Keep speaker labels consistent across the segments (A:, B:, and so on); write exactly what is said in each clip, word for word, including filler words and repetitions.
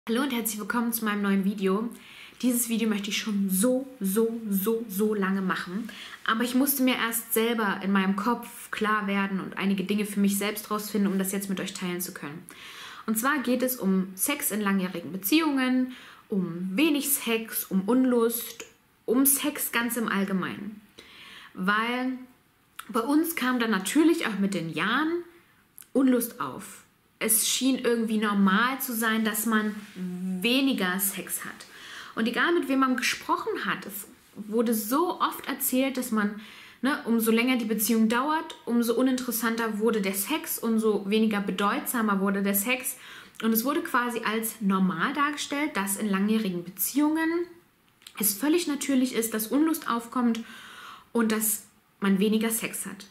A: Hallo und herzlich willkommen zu meinem neuen Video. Dieses Video möchte ich schon so, so, so, so lange machen. Aber ich musste mir erst selber in meinem Kopf klar werden und einige Dinge für mich selbst rausfinden, um das jetzt mit euch teilen zu können. Und zwar geht es um Sex in langjährigen Beziehungen, um wenig Sex, um Unlust, um Sex ganz im Allgemeinen. Weil bei uns kam dann natürlich auch mit den Jahren Unlust auf. Es schien irgendwie normal zu sein, dass man weniger Sex hat. Und egal mit wem man gesprochen hat, es wurde so oft erzählt, dass man, ne, umso länger die Beziehung dauert, umso uninteressanter wurde der Sex, umso weniger bedeutsamer wurde der Sex. Und es wurde quasi als normal dargestellt, dass in langjährigen Beziehungen es völlig natürlich ist, dass Unlust aufkommt und dass man weniger Sex hat.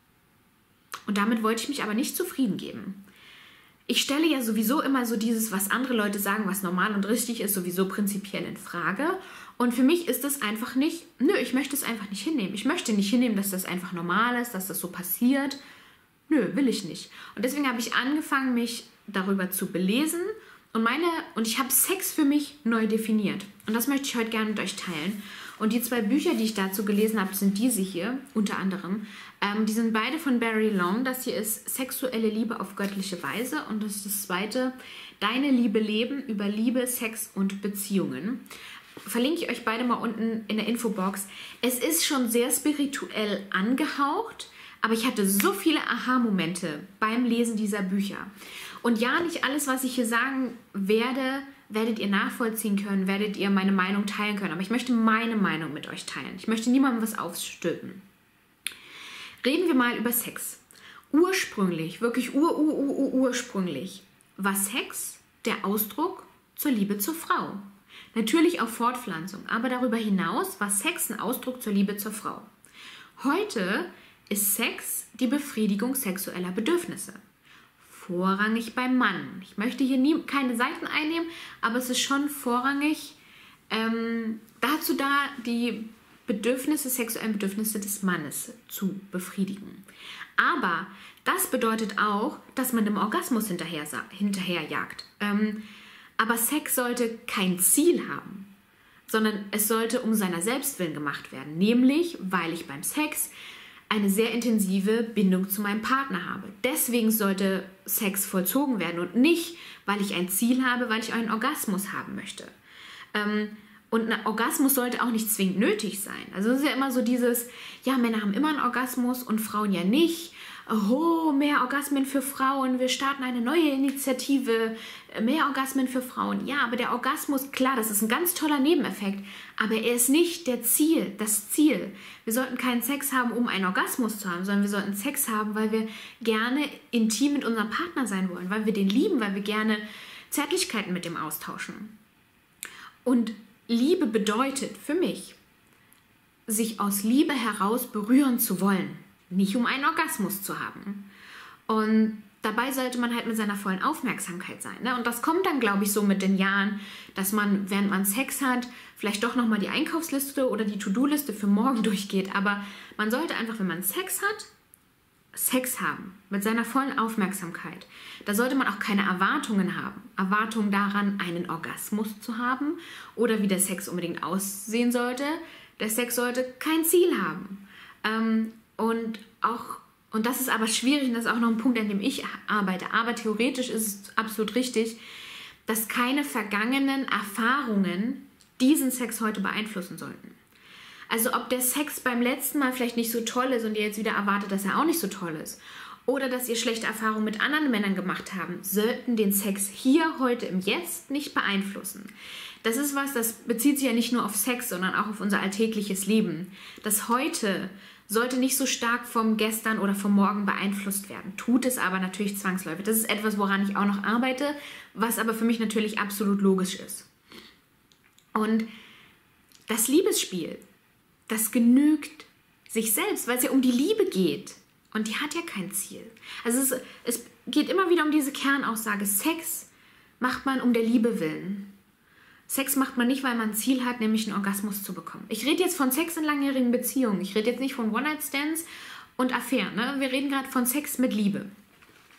A: Und damit wollte ich mich aber nicht zufrieden geben. Ich stelle ja sowieso immer so dieses, was andere Leute sagen, was normal und richtig ist, sowieso prinzipiell in Frage. Und für mich ist das einfach nicht, nö, ich möchte es einfach nicht hinnehmen. Ich möchte nicht hinnehmen, dass das einfach normal ist, dass das so passiert. Nö, will ich nicht. Und deswegen habe ich angefangen, mich darüber zu belesen und meine, und ich habe Sex für mich neu definiert. Und das möchte ich heute gerne mit euch teilen. Und die zwei Bücher, die ich dazu gelesen habe, sind diese hier, unter anderem. Ähm, die sind beide von Barry Long. Das hier ist Sexuelle Liebe auf göttliche Weise. Und das ist das zweite, Deine Liebe leben über Liebe, Sex und Beziehungen. Verlinke ich euch beide mal unten in der Infobox. Es ist schon sehr spirituell angehaucht, aber ich hatte so viele Aha-Momente beim Lesen dieser Bücher. Und ja, nicht alles, was ich hier sagen werde, werdet ihr nachvollziehen können, werdet ihr meine Meinung teilen können. Aber ich möchte meine Meinung mit euch teilen. Ich möchte niemandem was aufstülpen. Reden wir mal über Sex. Ursprünglich, wirklich ur, ur, ur, ur, ursprünglich, war Sex der Ausdruck zur Liebe zur Frau. Natürlich auch Fortpflanzung, aber darüber hinaus war Sex ein Ausdruck zur Liebe zur Frau. Heute ist Sex die Befriedigung sexueller Bedürfnisse. Vorrangig beim Mann. Ich möchte hier nie, keine Seiten einnehmen, aber es ist schon vorrangig ähm, dazu da, die Bedürfnisse, sexuellen Bedürfnisse des Mannes zu befriedigen. Aber das bedeutet auch, dass man dem Orgasmus hinterher, hinterherjagt. Ähm, aber Sex sollte kein Ziel haben, sondern es sollte um seiner selbst willen gemacht werden. Nämlich, weil ich beim Sex eine sehr intensive Bindung zu meinem Partner habe. Deswegen sollte Sex vollzogen werden und nicht, weil ich ein Ziel habe, weil ich einen Orgasmus haben möchte. Ähm, und ein Orgasmus sollte auch nicht zwingend nötig sein. Also es ist ja immer so dieses, ja, Männer haben immer einen Orgasmus und Frauen ja nicht. Oh, mehr Orgasmen für Frauen, wir starten eine neue Initiative, mehr Orgasmen für Frauen. Ja, aber der Orgasmus, klar, das ist ein ganz toller Nebeneffekt, aber er ist nicht der Ziel, das Ziel. Wir sollten keinen Sex haben, um einen Orgasmus zu haben, sondern wir sollten Sex haben, weil wir gerne intim mit unserem Partner sein wollen, weil wir den lieben, weil wir gerne Zärtlichkeiten mit dem austauschen. Und Liebe bedeutet für mich, sich aus Liebe heraus berühren zu wollen. Nicht um einen Orgasmus zu haben. Und dabei sollte man halt mit seiner vollen Aufmerksamkeit sein. Ne? Und das kommt dann, glaube ich, so mit den Jahren, dass man, während man Sex hat, vielleicht doch nochmal die Einkaufsliste oder die To-Do-Liste für morgen durchgeht. Aber man sollte einfach, wenn man Sex hat, Sex haben. Mit seiner vollen Aufmerksamkeit. Da sollte man auch keine Erwartungen haben. Erwartungen daran, einen Orgasmus zu haben oder wie der Sex unbedingt aussehen sollte. Der Sex sollte kein Ziel haben. Ähm, Und auch, und das ist aber schwierig und das ist auch noch ein Punkt, an dem ich arbeite, aber theoretisch ist es absolut richtig, dass keine vergangenen Erfahrungen diesen Sex heute beeinflussen sollten. Also ob der Sex beim letzten Mal vielleicht nicht so toll ist und ihr jetzt wieder erwartet, dass er auch nicht so toll ist, oder dass ihr schlechte Erfahrungen mit anderen Männern gemacht habt, sollten den Sex hier, heute, im Jetzt nicht beeinflussen. Das ist was, das bezieht sich ja nicht nur auf Sex, sondern auch auf unser alltägliches Leben. Das Heute sollte nicht so stark vom Gestern oder vom Morgen beeinflusst werden. Tut es aber natürlich zwangsläufig. Das ist etwas, woran ich auch noch arbeite, was aber für mich natürlich absolut logisch ist. Und das Liebesspiel, das genügt sich selbst, weil es ja um die Liebe geht. Und die hat ja kein Ziel. Also es, es geht immer wieder um diese Kernaussage. Sex macht man um der Liebe willen. Sex macht man nicht, weil man ein Ziel hat, nämlich einen Orgasmus zu bekommen. Ich rede jetzt von Sex in langjährigen Beziehungen. Ich rede jetzt nicht von One-Night-Stands und Affären. Ne? Wir reden gerade von Sex mit Liebe.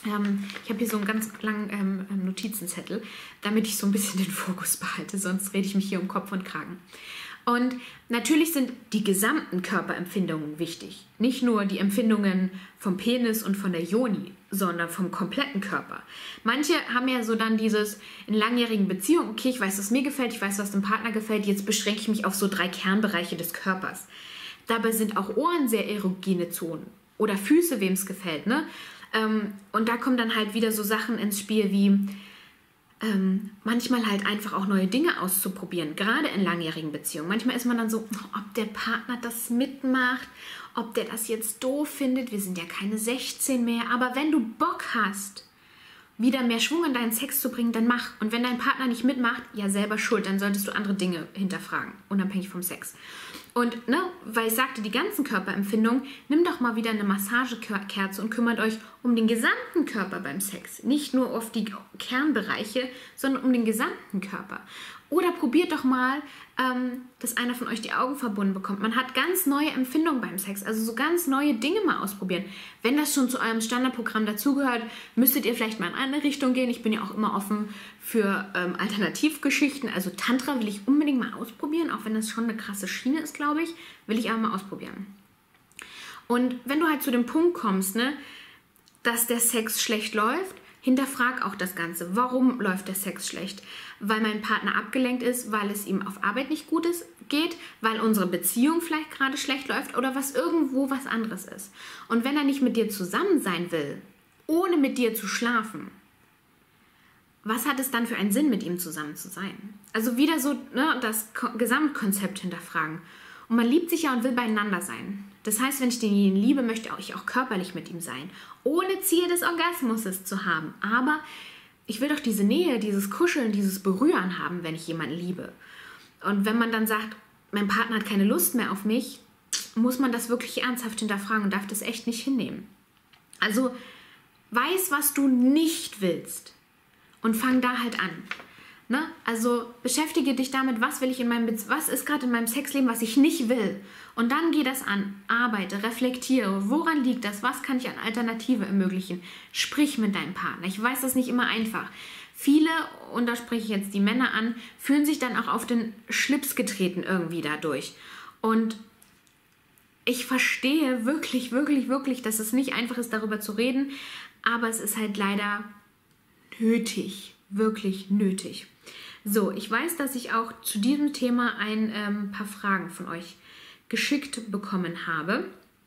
A: Ähm, ich habe hier so einen ganz langen ähm, Notizenzettel, damit ich so ein bisschen den Fokus behalte, sonst rede ich mich hier um Kopf und Kragen. Und natürlich sind die gesamten Körperempfindungen wichtig. Nicht nur die Empfindungen vom Penis und von der Yoni, sondern vom kompletten Körper. Manche haben ja so dann dieses in langjährigen Beziehungen, okay, ich weiß, was mir gefällt, ich weiß, was dem Partner gefällt, jetzt beschränke ich mich auf so drei Kernbereiche des Körpers. Dabei sind auch Ohren sehr erogene Zonen oder Füße, wem es gefällt, ne? Ähm, und da kommen dann halt wieder so Sachen ins Spiel wie Ähm, manchmal halt einfach auch neue Dinge auszuprobieren, gerade in langjährigen Beziehungen. Manchmal ist man dann so, ob der Partner das mitmacht, ob der das jetzt doof findet. Wir sind ja keine sechzehn mehr, aber wenn du Bock hast, wieder mehr Schwung in deinen Sex zu bringen, dann mach. Und wenn dein Partner nicht mitmacht, ja selber schuld, dann solltest du andere Dinge hinterfragen, unabhängig vom Sex. Und, ne, weil ich sagte, die ganzen Körperempfindungen, nimm doch mal wieder eine Massagekerze und kümmert euch um den gesamten Körper beim Sex. Nicht nur auf die Kernbereiche, sondern um den gesamten Körper. Oder probiert doch mal, ähm, dass einer von euch die Augen verbunden bekommt. Man hat ganz neue Empfindungen beim Sex, also so ganz neue Dinge mal ausprobieren. Wenn das schon zu eurem Standardprogramm dazugehört, müsstet ihr vielleicht mal in eine Richtung gehen. Ich bin ja auch immer offen für ähm, Alternativgeschichten. Also Tantra will ich unbedingt mal ausprobieren, auch wenn das schon eine krasse Schiene ist, glaube ich, will ich aber mal ausprobieren. Und wenn du halt zu dem Punkt kommst, ne, dass der Sex schlecht läuft, hinterfrag auch das Ganze. Warum läuft der Sex schlecht? Weil mein Partner abgelenkt ist, weil es ihm auf Arbeit nicht gut ist, geht, weil unsere Beziehung vielleicht gerade schlecht läuft oder was irgendwo was anderes ist. Und wenn er nicht mit dir zusammen sein will, ohne mit dir zu schlafen, was hat es dann für einen Sinn, mit ihm zusammen zu sein? Also wieder so, ne, das Ko- Gesamtkonzept hinterfragen. Und man liebt sich ja und will beieinander sein. Das heißt, wenn ich denjenigen liebe, möchte ich auch körperlich mit ihm sein. Ohne Ziel des Orgasmus zu haben. Aber ich will doch diese Nähe, dieses Kuscheln, dieses Berühren haben, wenn ich jemanden liebe. Und wenn man dann sagt, mein Partner hat keine Lust mehr auf mich, muss man das wirklich ernsthaft hinterfragen und darf das echt nicht hinnehmen. Also weiß, was du nicht willst und fang da halt an. Ne? Also beschäftige dich damit, was will ich in meinem Be- was ist gerade in meinem Sexleben, was ich nicht will. Und dann geh das an, arbeite, reflektiere, woran liegt das, was kann ich an Alternative ermöglichen. Sprich mit deinem Partner. Ich weiß, das ist nicht immer einfach. Viele, und da spreche ich jetzt die Männer an, fühlen sich dann auch auf den Schlips getreten irgendwie dadurch. Und ich verstehe wirklich, wirklich, wirklich, dass es nicht einfach ist, darüber zu reden, aber es ist halt leider nötig, wirklich nötig. So, ich weiß, dass ich auch zu diesem Thema ein ähm, paar Fragen von euch geschickt bekommen habe.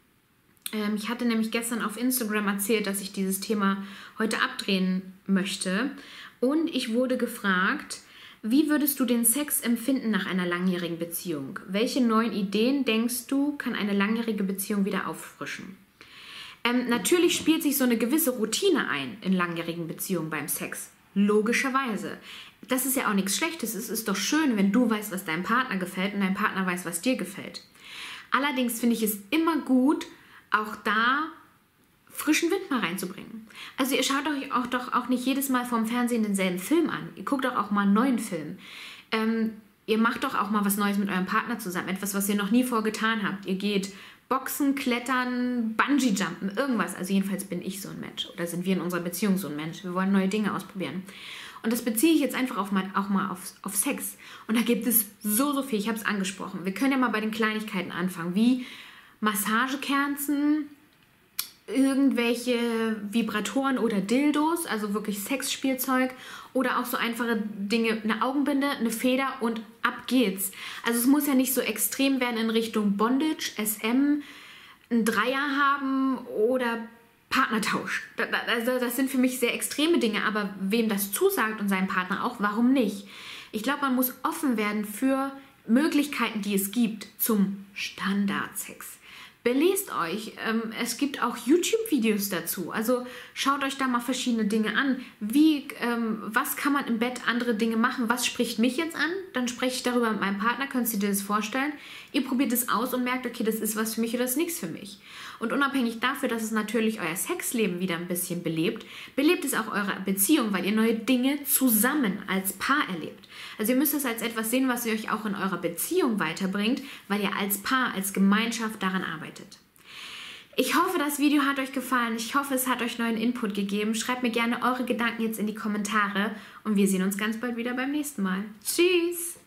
A: Ähm, ich hatte nämlich gestern auf Instagram erzählt, dass ich dieses Thema heute abdrehen möchte. Und ich wurde gefragt, wie würdest du den Sex empfinden nach einer langjährigen Beziehung? Welche neuen Ideen, denkst du, kann eine langjährige Beziehung wieder auffrischen? Ähm, natürlich spielt sich so eine gewisse Routine ein in langjährigen Beziehungen beim Sex. Logischerweise. Das ist ja auch nichts Schlechtes. Es ist doch schön, wenn du weißt, was deinem Partner gefällt und dein Partner weiß, was dir gefällt. Allerdings finde ich es immer gut, auch da frischen Wind mal reinzubringen. Also ihr schaut euch auch doch auch nicht jedes Mal vorm Fernsehen denselben Film an. Ihr guckt doch auch mal einen neuen Film. Ähm, ihr macht doch auch mal was Neues mit eurem Partner zusammen. Etwas, was ihr noch nie vorgetan habt. Ihr geht Boxen, Klettern, Bungee-Jumpen, irgendwas. Also jedenfalls bin ich so ein Mensch. Oder sind wir in unserer Beziehung so ein Mensch. Wir wollen neue Dinge ausprobieren. Und das beziehe ich jetzt einfach auf mal, auch mal auf, auf Sex. Und da gibt es so, so viel. Ich habe es angesprochen. Wir können ja mal bei den Kleinigkeiten anfangen. Wie Massagekerzen, irgendwelche Vibratoren oder Dildos, also wirklich Sexspielzeug. Oder auch so einfache Dinge, eine Augenbinde, eine Feder und ab geht's. Also es muss ja nicht so extrem werden in Richtung Bondage, S M, ein Dreier haben oder Partnertausch. Also das sind für mich sehr extreme Dinge, aber wem das zusagt und seinem Partner auch, warum nicht? Ich glaube, man muss offen werden für Möglichkeiten, die es gibt zum Standardsex. Belest euch, ähm, es gibt auch YouTube-Videos dazu, also schaut euch da mal verschiedene Dinge an. Wie, ähm, was kann man im Bett andere Dinge machen, was spricht mich jetzt an? Dann spreche ich darüber mit meinem Partner, könnt ihr dir das vorstellen? Ihr probiert es aus und merkt, okay, das ist was für mich oder das ist nichts für mich. Und unabhängig dafür, dass es natürlich euer Sexleben wieder ein bisschen belebt, belebt es auch eure Beziehung, weil ihr neue Dinge zusammen als Paar erlebt. Also ihr müsst es als etwas sehen, was ihr euch auch in eurer Beziehung weiterbringt, weil ihr als Paar, als Gemeinschaft daran arbeitet. Ich hoffe, das Video hat euch gefallen. Ich hoffe, es hat euch neuen Input gegeben. Schreibt mir gerne eure Gedanken jetzt in die Kommentare und wir sehen uns ganz bald wieder beim nächsten Mal. Tschüss!